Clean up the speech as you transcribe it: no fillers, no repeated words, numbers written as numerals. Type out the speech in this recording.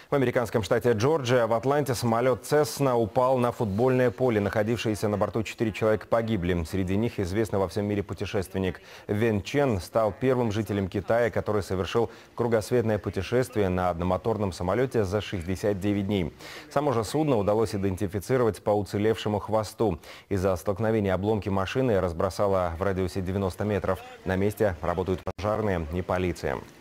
В американском штате Джорджия в Атланте самолет «Цесна» упал на футбольное поле. Находившиеся на борту 4 человека погибли. Среди них известный во всем мире путешественник Вен Чен стал первым жителем Китая, который совершил кругосветное путешествие на одномоторном самолете за 69 дней. Само же судно удалось идентифицировать по уцелевшему хвосту. Из-за столкновения обломки машины разбросало в радиусе 90 метров. На месте работают пожарные и полиция.